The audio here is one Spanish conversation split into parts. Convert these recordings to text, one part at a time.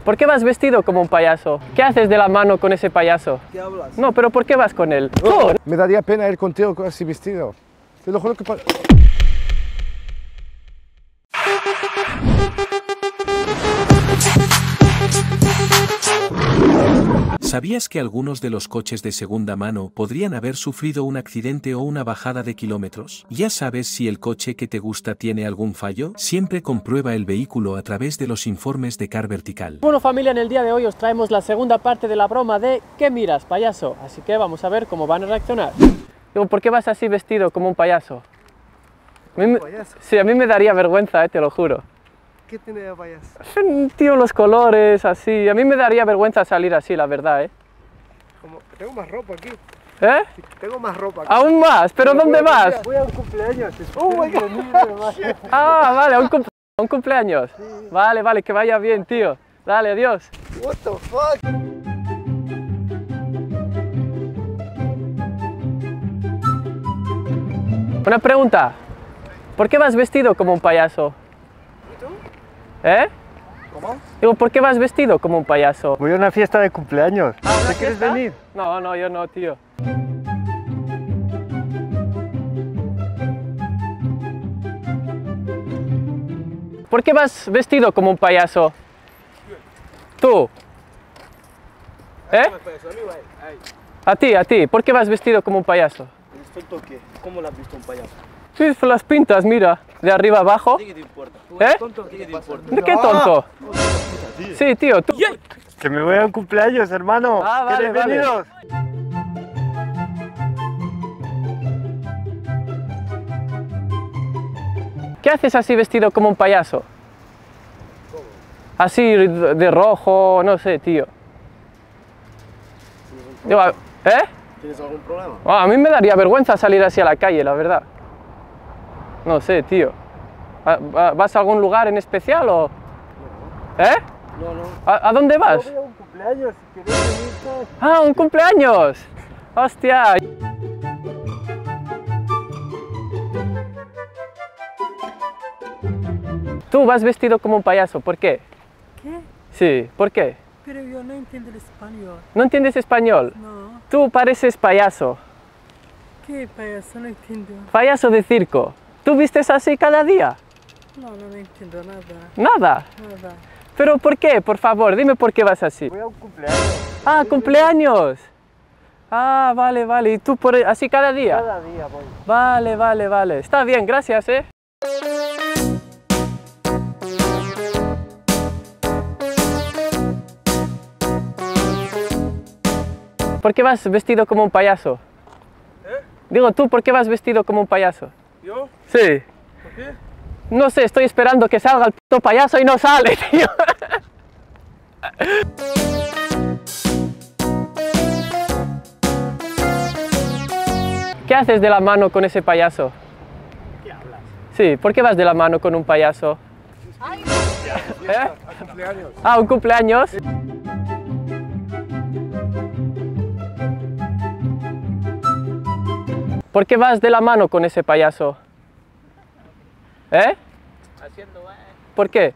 ¿Por qué vas vestido como un payaso? ¿Qué haces de la mano con ese payaso? ¿Qué hablas? No, pero ¿por qué vas con él? ¡Oh! Me daría pena ir contigo así vestido. Te lo juro que... ¿Sabías que algunos de los coches de segunda mano podrían haber sufrido un accidente o una bajada de kilómetros? ¿Ya sabes si el coche que te gusta tiene algún fallo? Siempre comprueba el vehículo a través de los informes de Car Vertical. Bueno, familia, en el día de hoy os traemos la segunda parte de la broma de ¿qué miras, payaso? Así que vamos a ver cómo van a reaccionar. Digo, ¿por qué vas así vestido como un payaso? ¿Payaso? Sí, a mí me daría vergüenza, te lo juro. ¿Qué tiene de payaso? Tío, los colores, así. A mí me daría vergüenza salir así, la verdad, Tengo más ropa aquí. ¿Eh? Tengo más ropa aquí. Aún más, ¿pero dónde vas? Voy a un cumpleaños. Oh my God. Ah, vale, a un cumpleaños. Sí. Vale, vale, que vaya bien, tío. Dale, adiós. What the fuck? Una pregunta. ¿Por qué vas vestido como un payaso? ¿Y tú? ¿Eh? ¿Cómo? Digo, ¿por qué vas vestido como un payaso? Voy a una fiesta de cumpleaños. ¿Te quieres venir? No, no, yo no, tío. ¿Por qué vas vestido como un payaso? ¿Tú? ¿Eh? A ti. ¿Por qué vas vestido como un payaso? ¿Esto qué? ¿Cómo lo has visto un payaso? Sí, las pintas, mira, de arriba abajo. ¿Qué te importa? ¿Eh? ¿Qué te importa? ¿De qué tonto? Sí, tío, tú. Que me voy a un cumpleaños, hermano. Ah, vale, Bienvenidos. ¿Qué haces así vestido como un payaso? Así de rojo, no sé, tío. Digo, ¿eh? ¿Tienes algún problema? A mí me daría vergüenza salir así a la calle, la verdad. No sé, tío. ¿Vas a algún lugar en especial o...? ¿Eh? No, no. ¿A dónde vas? Yo voy a un cumpleaños, si quieres venirte. ¡Ah, un cumpleaños! ¡Hostia! Tú vas vestido como un payaso, ¿por qué? ¿Qué? Sí, ¿por qué? Pero yo no entiendo el español. ¿No entiendes español? No. Tú pareces payaso. ¿Qué payaso? No entiendo. Payaso de circo. ¿Tú vistes así cada día? No, no entiendo nada. Nada. Nada. ¿Pero por qué? Por favor, dime por qué vas así. Voy a un cumpleaños. Ah, cumpleaños. Ah, vale, vale. ¿Y tú así cada día? Cada día voy. Vale, vale, vale. Está bien, gracias, ¿eh? ¿Por qué vas vestido como un payaso? ¿Eh? Digo, ¿tú por qué vas vestido como un payaso? ¿Yo? Sí. ¿Por qué? No sé, estoy esperando que salga el puto payaso y no sale, tío. ¿Qué haces de la mano con ese payaso? ¿Qué hablas? Sí, ¿por qué vas de la mano con un payaso? ¿Eh? A cumpleaños. Ah, ¿un cumpleaños? ¿Por qué vas de la mano con ese payaso? ¿Eh? ¿Por qué?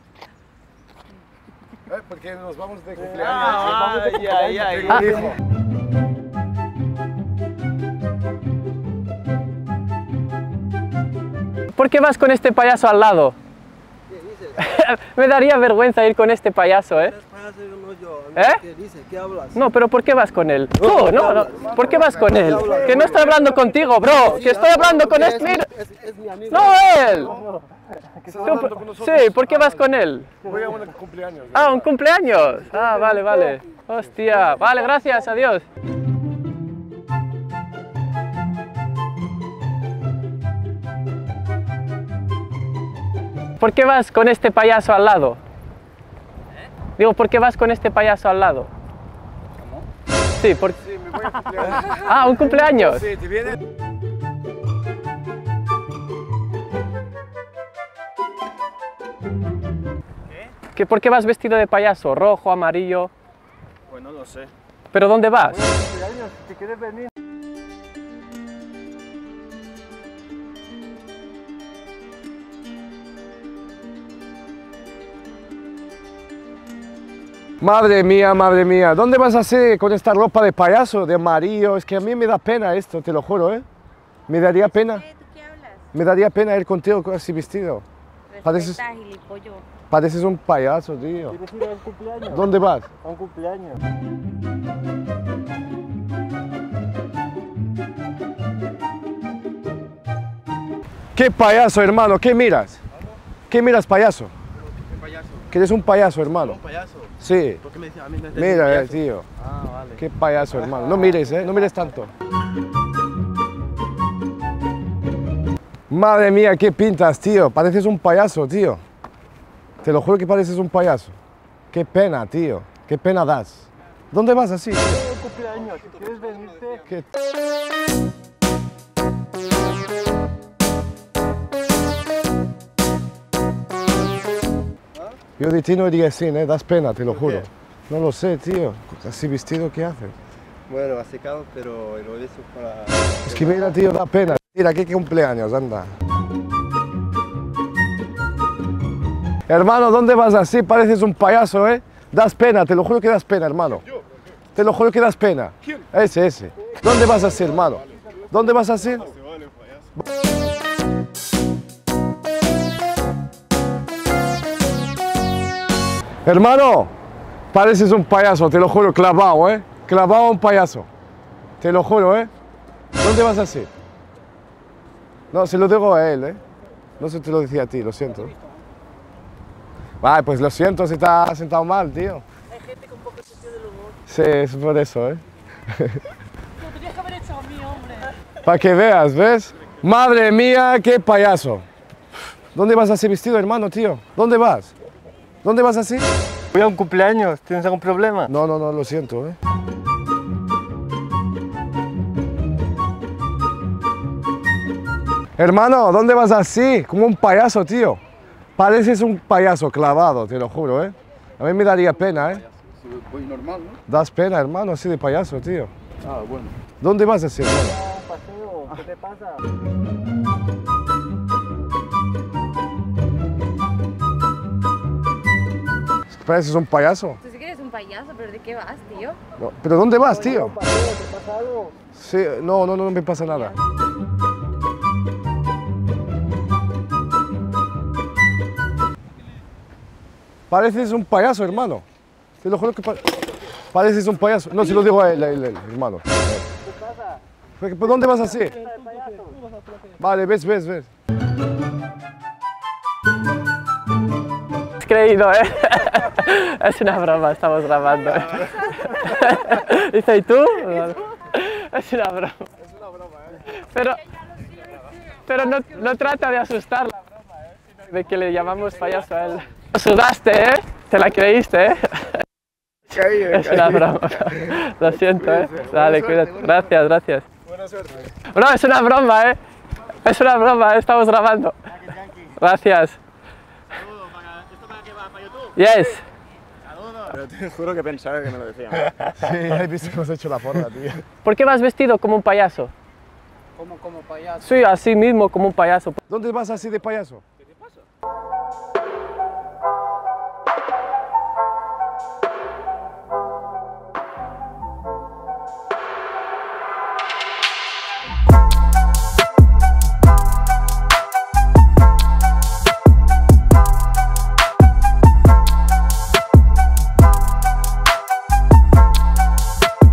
Porque nos vamos de cumpleaños. Ah, ya. Tengo un hijo. ¿Por qué vas con este payaso al lado? ¿Qué dices? Me daría vergüenza ir con este payaso, ¿eh? Eres payaso, yo no yo. ¿Eh? ¿Qué dices? ¿Qué hablas? No, pero ¿por qué vas con él? Tú, no. ¿Por qué vas con él? Que no estoy hablando contigo, bro. Que estoy hablando con este. Mira. Es mi amigo. No, él. ¿Estás hablando con nosotros? Sí, ¿por qué vas con él? Voy a un cumpleaños. Ah, un cumpleaños. Ah, vale, vale. Hostia. Vale, gracias, adiós. ¿Por qué vas con este payaso al lado? Digo, ¿por qué vas con este payaso al lado? ¿Cómo? Sí, Sí, me voy a cumpleaños. Ah, un cumpleaños. Sí, ¿te viene? ¿Por qué vas vestido de payaso? ¿Rojo, amarillo? Pues no lo sé. ¿Pero dónde vas? Voy a un cumpleaños, si te quieres venir. Madre mía. ¿Dónde vas así con esta ropa de payaso, de amarillo? Es que a mí me da pena esto, te lo juro, ¿eh? Me daría pena. ¿Tú qué hablas? Me daría pena ir contigo así vestido. Pareces, Respeta, gilipollo. pareces un payaso, tío. ¿Quieres ir a un cumpleaños? ¿Dónde vas? A un cumpleaños. ¿Qué payaso, hermano? ¿Qué miras? ¿Qué miras, payaso? ¿Qué payaso? Que eres un payaso, hermano. ¿Un payaso? Sí. ¿Por qué me decías a mí? No Mira, tío. Ah, vale. Qué payaso, hermano. No mires, no mires tanto. Madre mía, qué pintas, tío. Pareces un payaso, tío. Te lo juro que pareces un payaso. Qué pena, tío. Qué pena das. ¿Dónde vas así? Es un cumpleaños. Si quieres venirte... ¿Qué? Yo de ti no diría así, das pena, te lo juro. No lo sé, tío. Así vestido, ¿qué haces? Bueno, ha secado, pero lo he hecho para... Es que mira, tío, da pena. Mira, qué cumpleaños, anda. Hermano, ¿dónde vas así? Pareces un payaso, ¿eh? Das pena, te lo juro que das pena, hermano. Te lo juro que das pena. Ese. ¿Dónde vas así, hermano? ¿Dónde vas así? Hermano, pareces un payaso, te lo juro, clavado, ¿eh? Clavado a un payaso. Te lo juro, ¿eh? ¿Dónde vas así? No, se lo digo a él, ¿eh? No se te lo decía a ti, lo siento. Vale, pues lo siento si te has sentado mal, tío. Hay gente con poco sentido del humor. Sí, es por eso, ¿eh? Lo tenías que haber hecho a mí, hombre. Para que veas, ¿ves? Madre mía, qué payaso. ¿Dónde vas así vestido, hermano, tío? ¿Dónde vas? ¿Dónde vas así? Voy a un cumpleaños. ¿Tienes algún problema? No, lo siento, ¿eh? Hermano, ¿dónde vas así? Como un payaso, tío. Pareces un payaso clavado, te lo juro, ¿eh? A mí me daría pena, ¿eh? Voy normal, ¿no? Das pena, hermano, así de payaso, tío. Ah, bueno. ¿Dónde vas así, hermano? Un paseo. ¿Qué te pasa? Pareces un payaso. Tú sí que eres un payaso, pero ¿de qué vas, tío? No, ¿pero dónde vas, tío? Un paseo, ¿te pasa algo? Sí, no me pasa nada. Pareces un payaso, hermano. Te lo juro que pareces un payaso. No, se lo digo a él, hermano. ¿Qué pasa? ¿Dónde vas así? Vale, ves. Has creído, ¿eh? Es una broma, estamos grabando. Dice, ¿y tú? Es una broma. Pero no trata de asustar la broma, sino de que le llamamos payaso a él. Sudaste, ¿eh? Te la creíste, ¿eh? Es una broma. Lo siento, ¿eh? Dale, cuídate. Gracias. Buena suerte. No, es una broma, ¿eh? Es una broma, estamos grabando. Gracias. ¿Esto para qué va? ¿Para YouTube? Yes. Pero te juro que pensaba que me lo decían. Sí, he visto que hemos hecho la forma, tío. ¿Por qué vas vestido como un payaso? Como payaso. Sí, así mismo, como un payaso. ¿Dónde vas así de payaso?